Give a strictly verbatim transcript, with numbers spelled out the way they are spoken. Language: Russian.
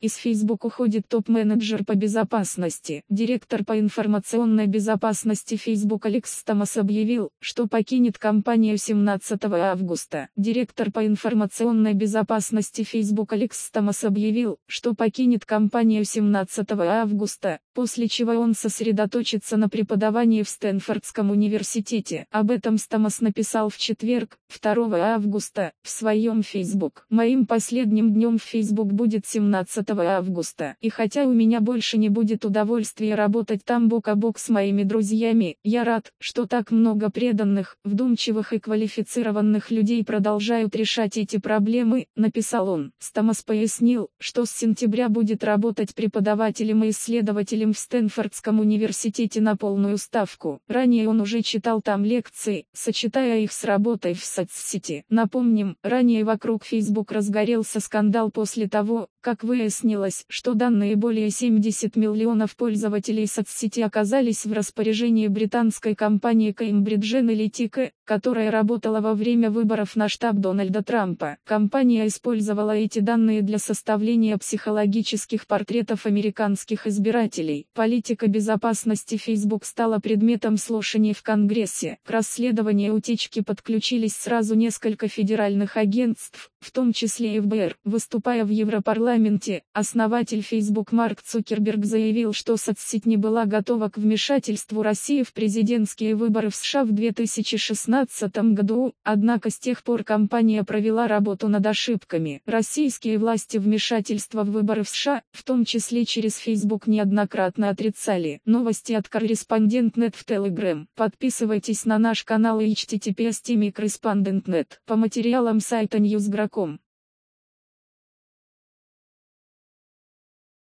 Из Facebook уходит топ-менеджер по безопасности. Директор по информационной безопасности Facebook Алекс Стамос объявил, что покинет компанию семнадцатого августа. Директор по информационной безопасности Facebook Алекс Стамос объявил, что покинет компанию семнадцатого августа, после чего он сосредоточится на преподавании в Стэнфордском университете. Об этом Стамос написал в четверг, второго августа, в своем Facebook. «Моим последним днем в Facebook будет семнадцатого августа. И хотя у меня больше не будет удовольствия работать там бок о бок с моими друзьями, я рад, что так много преданных, вдумчивых и квалифицированных людей продолжают решать эти проблемы», написал он. Стамос пояснил, что с сентября будет работать преподавателем и исследователем в Стэнфордском университете на полную ставку. Ранее он уже читал там лекции, сочетая их с работой в соцсети. Напомним, ранее вокруг Facebook разгорелся скандал после того, как выяснилось, что данные более семидесяти миллионов пользователей соцсети оказались в распоряжении британской компании Cambridge Analytica, которая работала во время выборов на штаб Дональда Трампа. Компания использовала эти данные для составления психологических портретов американских избирателей. Политика безопасности Facebook стала предметом слушаний в Конгрессе. К расследованию утечки подключились сразу несколько федеральных агентств, в том числе эф бэ эр. Выступая в Европарламенте, основатель Facebook Марк Цукерберг заявил, что соцсеть не была готова к вмешательству России в президентские выборы в США в две тысячи шестнадцатом году, однако с тех пор компания провела работу над ошибками. Российские власти вмешательство в выборы в США, в том числе через Facebook, неоднократно отрицали. Новости от Корреспондент точка нет в Telegram. Подписывайтесь на наш канал и эйч ти ти пи эс точка корреспондент точка нет. По материалам сайта ньюс точка гром.